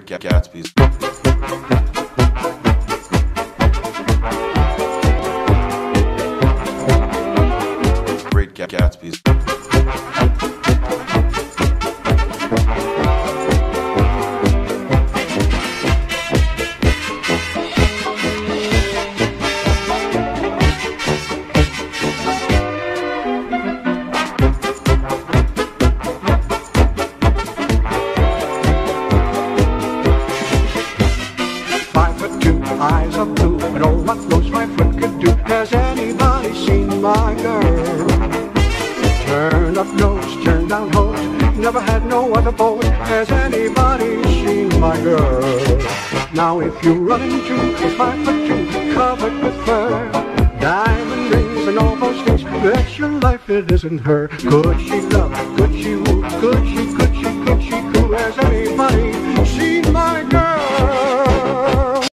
Gatsby's. Great Gatsby's. Eyes of blue, and oh, what those my foot could do. Has anybody seen my girl? Turn up nose, turn down hose, never had no other boat. Has anybody seen my girl? Now if you run into a 5'2", covered with fur, diamond rings and all those things, bet your life it isn't her. Could she love? Could she